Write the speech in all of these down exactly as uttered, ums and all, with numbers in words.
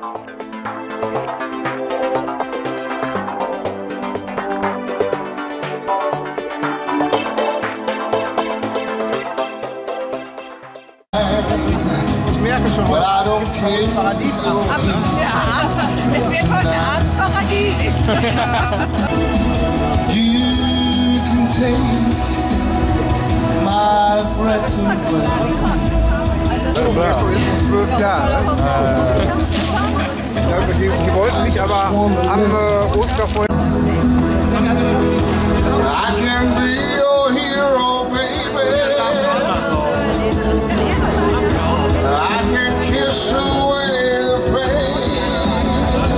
Ich merke schon, Paradies ab. Ja, es wird heute Abend paradiesisch. You can take my breath away. zwölf Jahre. Ja, die, die wollten mich aber am äh, Osterfeuer. I can be your hero, baby. I can kiss away the pain.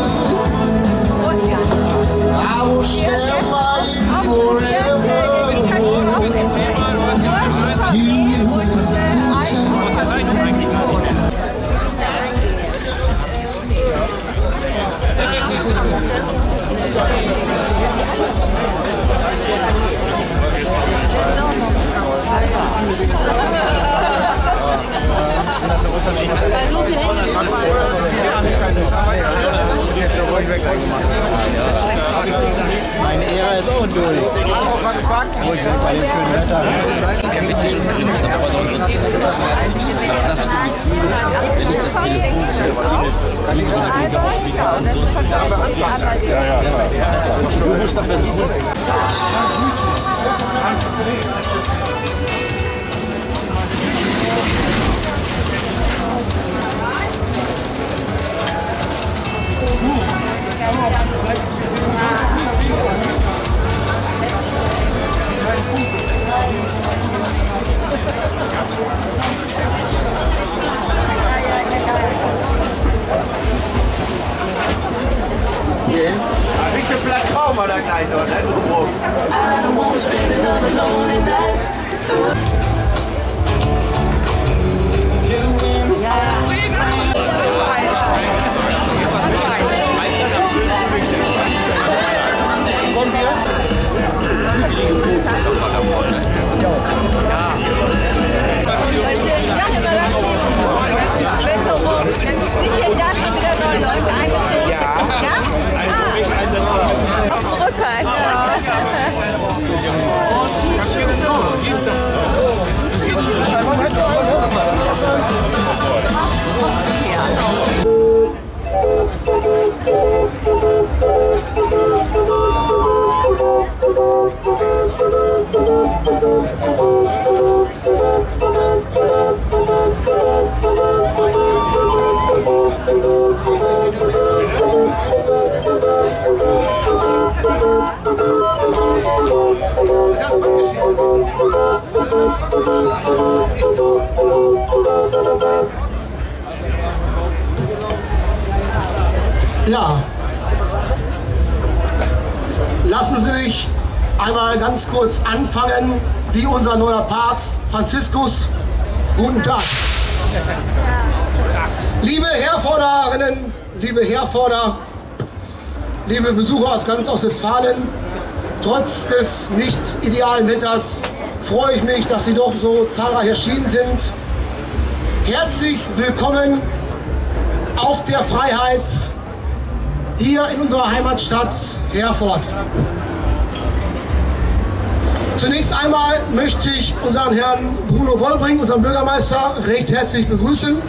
I will stand by you forever. You Meine Ära ist auch durch. Wo ich bei dem schönen Wetter. Ich kann mit diesem Prinzen, aber sonst was das für ein Gefühl ist, wenn ich das Telefon klingelt, kann ich so eine Dinge ausbieten und so. Ja, ja, ja. Du musst doch versuchen. Nicht so Platz Traum oder gleich noch, ne? So groß. I don't want to spend another lonely night. Ja, lassen Sie mich einmal ganz kurz anfangen, wie unser neuer Papst Franziskus. Guten Tag. Liebe Herforderinnen, liebe Herforder, liebe Besucher aus ganz Ostwestfalen, trotz des nicht idealen Wetters freue ich mich, dass Sie doch so zahlreich erschienen sind. Herzlich willkommen auf der Freiheit hier in unserer Heimatstadt Herford. Zunächst einmal möchte ich unseren Herrn Bruno Wollbring, unseren Bürgermeister, recht herzlich begrüßen.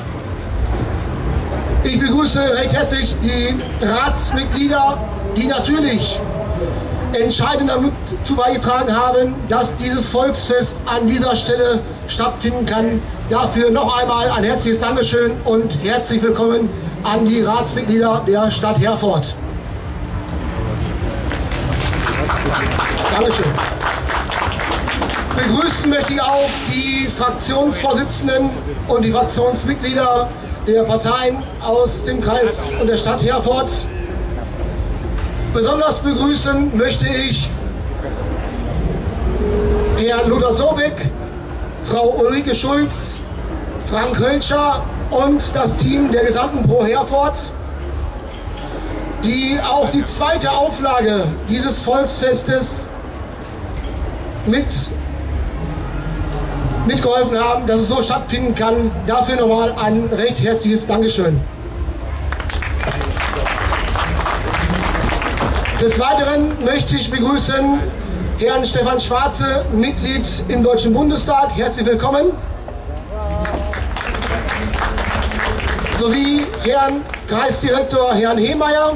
Ich begrüße recht herzlich die Ratsmitglieder, die natürlich entscheidend dazu beigetragen haben, dass dieses Volksfest an dieser Stelle stattfinden kann. Dafür noch einmal ein herzliches Dankeschön und herzlich willkommen an die Ratsmitglieder der Stadt Herford. Dankeschön. Begrüßen möchte ich auch die Fraktionsvorsitzenden und die Fraktionsmitglieder der Parteien aus dem Kreis und der Stadt Herford. Besonders begrüßen möchte ich Herrn Ludger Sobeck, Frau Ulrike Schulz, Frank Hölscher und das Team der gesamten Pro Herford, die auch die zweite Auflage dieses Volksfestes mit mitgeholfen haben, dass es so stattfinden kann. Dafür nochmal ein recht herzliches Dankeschön. Des Weiteren möchte ich begrüßen Herrn Stefan Schwarze, Mitglied im Deutschen Bundestag. Herzlich willkommen. Sowie Herrn Kreisdirektor Herrn Hemeyer.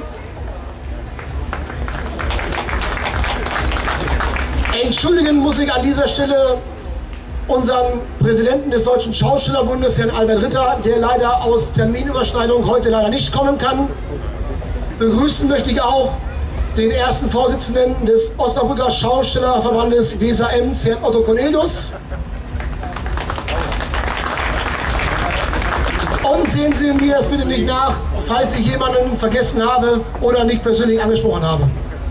Entschuldigen muss ich an dieser Stelle unseren Präsidenten des Deutschen Schauspielerbundes, Herrn Albert Ritter, der leider aus Terminüberschneidung heute leider nicht kommen kann. Begrüßen möchte ich auch den ersten Vorsitzenden des Osnabrücker Schaustellerverbandes Weser-Ems, Herrn Otto Cornelius. Und sehen Sie mir es bitte nicht nach, falls ich jemanden vergessen habe oder nicht persönlich angesprochen habe.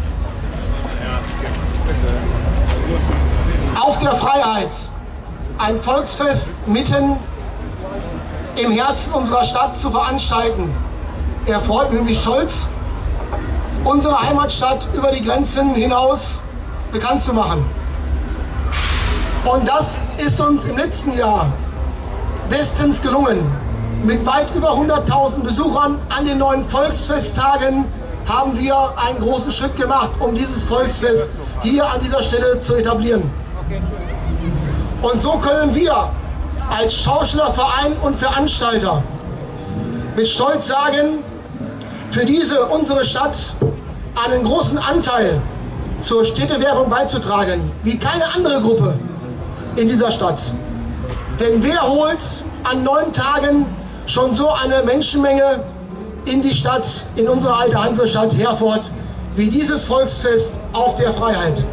Auf der Freiheit, ein Volksfest mitten im Herzen unserer Stadt zu veranstalten, erfreut mich wirklich stolz, unsere Heimatstadt über die Grenzen hinaus bekannt zu machen. Und das ist uns im letzten Jahr bestens gelungen. Mit weit über hunderttausend Besuchern an den neuen Volksfesttagen haben wir einen großen Schritt gemacht, um dieses Volksfest hier an dieser Stelle zu etablieren. Und so können wir als Schaustellerverein und Veranstalter mit Stolz sagen, für diese, unsere Stadt, einen großen Anteil zur Städtewerbung beizutragen, wie keine andere Gruppe in dieser Stadt. Denn wer holt an neun Tagen schon so eine Menschenmenge in die Stadt, in unsere alte Hansestadt Herford, wie dieses Volksfest auf der Freiheit?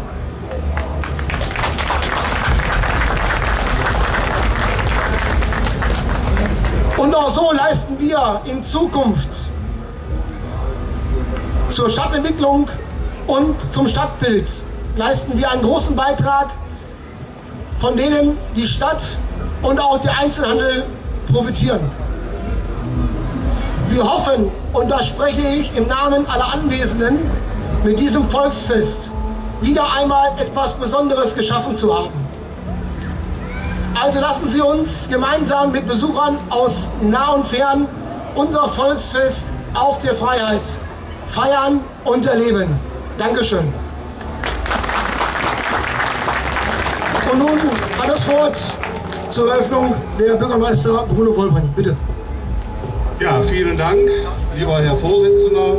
Und auch so leisten wir in Zukunft zur Stadtentwicklung und zum Stadtbild leisten wir einen großen Beitrag, von denen die Stadt und auch der Einzelhandel profitieren. Wir hoffen, und da spreche ich im Namen aller Anwesenden, mit diesem Volksfest wieder einmal etwas Besonderes geschaffen zu haben. Also lassen Sie uns gemeinsam mit Besuchern aus nah und fern unser Volksfest auf der Freiheit feiern und erleben. Dankeschön. Und nun hat das Wort zur Eröffnung der Bürgermeister Bruno Vollbrink. Bitte. Ja, vielen Dank, lieber Herr Vorsitzender.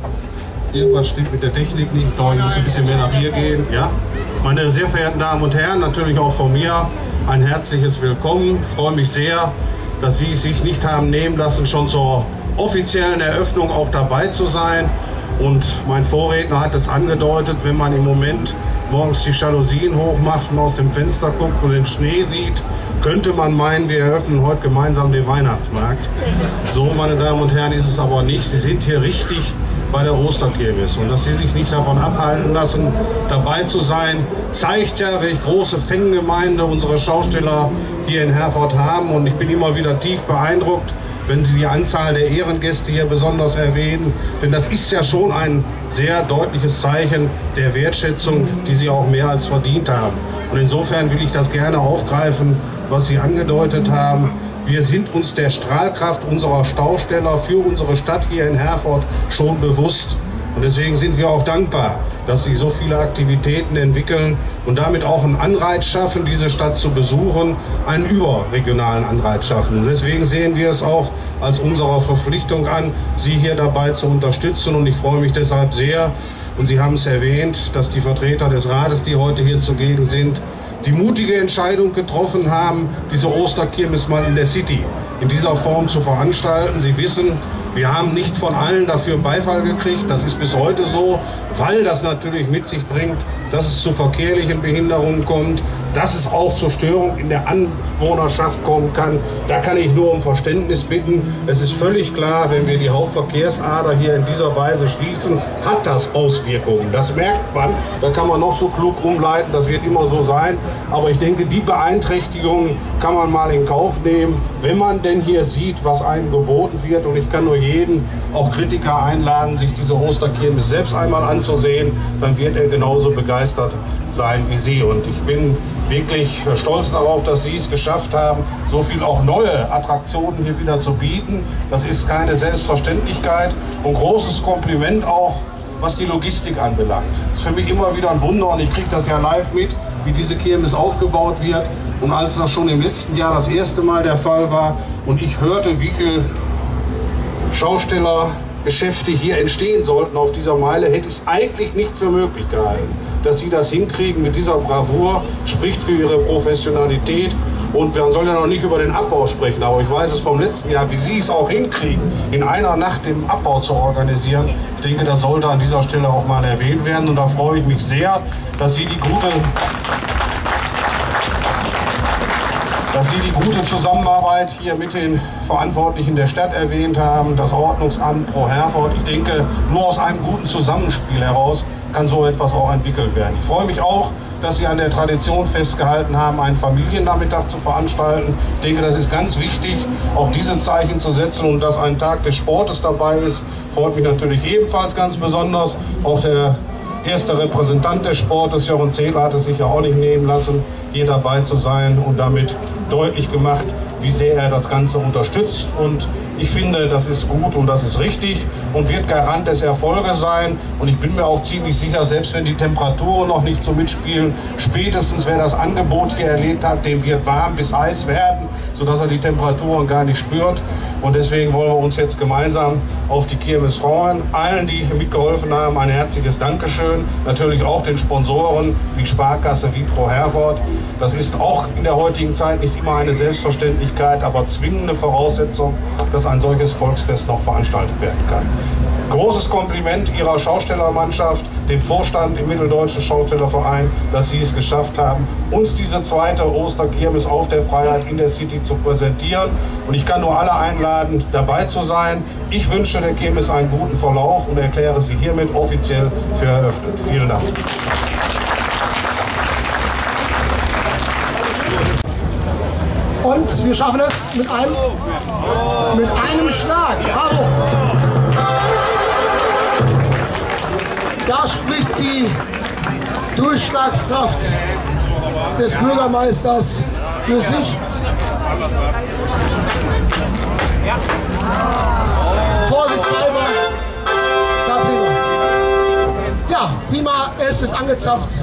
Irgendwas stimmt mit der Technik nicht, ich muss ein bisschen mehr nach hier gehen. Ja? Meine sehr verehrten Damen und Herren, natürlich auch von mir ein herzliches Willkommen. Ich freue mich sehr, dass Sie es sich nicht haben nehmen lassen, schon zur offiziellen Eröffnung auch dabei zu sein. Und mein Vorredner hat es angedeutet, wenn man im Moment morgens die Jalousien hochmacht und aus dem Fenster guckt und den Schnee sieht, könnte man meinen, wir eröffnen heute gemeinsam den Weihnachtsmarkt. So, meine Damen und Herren, ist es aber nicht. Sie sind hier richtig bei der Osterkirmes. Und dass Sie sich nicht davon abhalten lassen, dabei zu sein, zeigt ja, welche große Fangemeinde unsere Schausteller hier in Herford haben. Und ich bin immer wieder tief beeindruckt, wenn Sie die Anzahl der Ehrengäste hier besonders erwähnen. Denn das ist ja schon ein sehr deutliches Zeichen der Wertschätzung, die Sie auch mehr als verdient haben. Und insofern will ich das gerne aufgreifen, was Sie angedeutet haben. Wir sind uns der Strahlkraft unserer Schausteller für unsere Stadt hier in Herford schon bewusst. Und deswegen sind wir auch dankbar, dass sich so viele Aktivitäten entwickeln und damit auch einen Anreiz schaffen, diese Stadt zu besuchen, einen überregionalen Anreiz schaffen. Und deswegen sehen wir es auch als unsere Verpflichtung an, Sie hier dabei zu unterstützen. Und ich freue mich deshalb sehr, und Sie haben es erwähnt, dass die Vertreter des Rates, die heute hier zugegen sind, die mutige Entscheidung getroffen haben, diese Osterkirmes mal in der City in dieser Form zu veranstalten. Sie wissen, wir haben nicht von allen dafür Beifall gekriegt. Das ist bis heute so, weil das natürlich mit sich bringt, dass es zu verkehrlichen Behinderungen kommt, dass es auch zur Störung in der Anwohnerschaft kommen kann. Da kann ich nur um Verständnis bitten. Es ist völlig klar, wenn wir die Hauptverkehrsader hier in dieser Weise schließen, hat das Auswirkungen. Das merkt man. Da kann man noch so klug rumleiten, das wird immer so sein. Aber ich denke, die Beeinträchtigungen kann man mal in Kauf nehmen, wenn man denn hier sieht, was einem geboten wird. Und ich kann nur jeden, auch Kritiker, einladen, sich diese Osterkirmes selbst einmal anzusehen. Dann wird er genauso begeistert sein wie Sie. Und ich bin wirklich stolz darauf, dass Sie es geschafft haben, so viel auch neue Attraktionen hier wieder zu bieten. Das ist keine Selbstverständlichkeit. Und großes Kompliment auch was die Logistik anbelangt. Das ist für mich immer wieder ein Wunder und ich kriege das ja live mit, wie diese Kirmes aufgebaut wird. Und als das schon im letzten Jahr das erste Mal der Fall war und ich hörte, wie viel Schaustellergeschäfte hier entstehen sollten auf dieser Meile, hätte ich es eigentlich nicht für möglich gehalten. Dass sie das hinkriegen mit dieser Bravour, spricht für ihre Professionalität. Und man soll ja noch nicht über den Abbau sprechen, aber ich weiß es vom letzten Jahr, wie sie es auch hinkriegen, in einer Nacht den Abbau zu organisieren. Ich denke, das sollte an dieser Stelle auch mal erwähnt werden und da freue ich mich sehr, dass Sie die gute, dass Sie die gute Zusammenarbeit hier mit den Verantwortlichen der Stadt erwähnt haben, das Ordnungsamt Pro Herford. Ich denke, nur aus einem guten Zusammenspiel heraus kann so etwas auch entwickelt werden. Ich freue mich auch, dass Sie an der Tradition festgehalten haben, einen Familiennachmittag zu veranstalten. Ich denke, das ist ganz wichtig, auch diese Zeichen zu setzen und dass ein Tag des Sportes dabei ist, freut mich natürlich ebenfalls ganz besonders. Auch der erste Repräsentant des Sportes, Jochen Zähler, hat es sich ja auch nicht nehmen lassen, hier dabei zu sein und damit deutlich gemacht, wie sehr er das Ganze unterstützt. Und ich finde, das ist gut und das ist richtig und wird Garant des Erfolges sein. Und ich bin mir auch ziemlich sicher, selbst wenn die Temperaturen noch nicht so mitspielen, spätestens wer das Angebot hier erlebt hat, dem wird warm bis heiß werden, sodass er die Temperaturen gar nicht spürt. Und deswegen wollen wir uns jetzt gemeinsam auf die Kirmes freuen. Allen, die hier mitgeholfen haben, ein herzliches Dankeschön. Natürlich auch den Sponsoren wie Sparkasse, wie Pro Herford. Das ist auch in der heutigen Zeit nicht immer eine Selbstverständlichkeit, aber zwingende Voraussetzung, dass ein solches Volksfest noch veranstaltet werden kann. Großes Kompliment Ihrer Schaustellermannschaft, dem Vorstand im Mitteldeutschen Schaustellerverein, dass Sie es geschafft haben, uns diese zweite Osterkirmes auf der Freiheit in der City zu präsentieren. Und ich kann nur alle einladen, dabei zu sein. Ich wünsche der Kirmes einen guten Verlauf und erkläre sie hiermit offiziell für eröffnet. Vielen Dank. Und wir schaffen es mit einem, mit einem Schlag. Bravo! Da spricht die Durchschlagskraft des Bürgermeisters für sich. Vorsichtshalber, da prima. Ja, prima, es ist angezapft.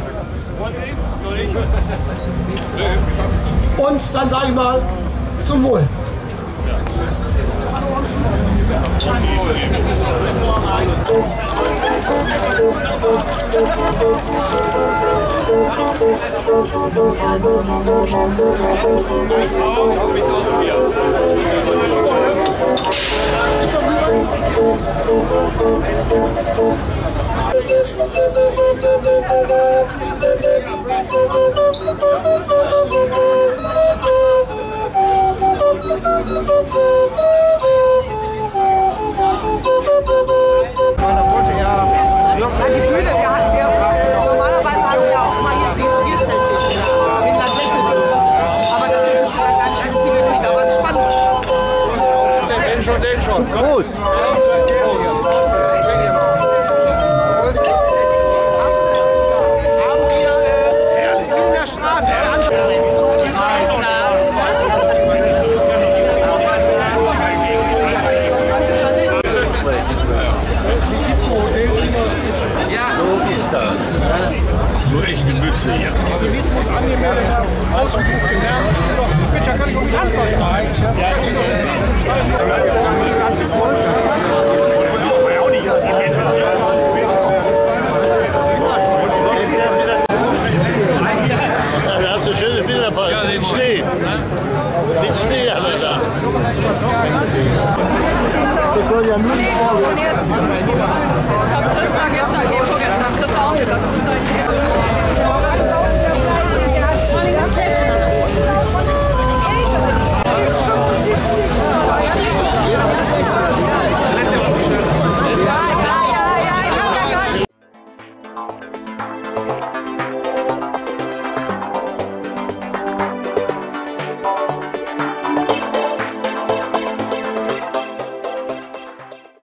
Und dann sage ich mal, zum Wohl. Ja, die Bühne, wir hatten wir, normalerweise haben wir auch immer hier die Spielzelte in der Deckel. Aber das ist schon gar nicht ein Ziel gekriegt, aber spannend. Den schon, den schon. Prost! Haben wir in der Straße Nur echt eine Mütze hier. Da kann ich um die Antwort steigen. Da hast du schöne Bilder von. Ja, den Schnee. Den Schnee haben wir da. Das soll ja nur nicht Ich habe Christa gestern, nee, vorgestern, Christa auch gesagt, du bist da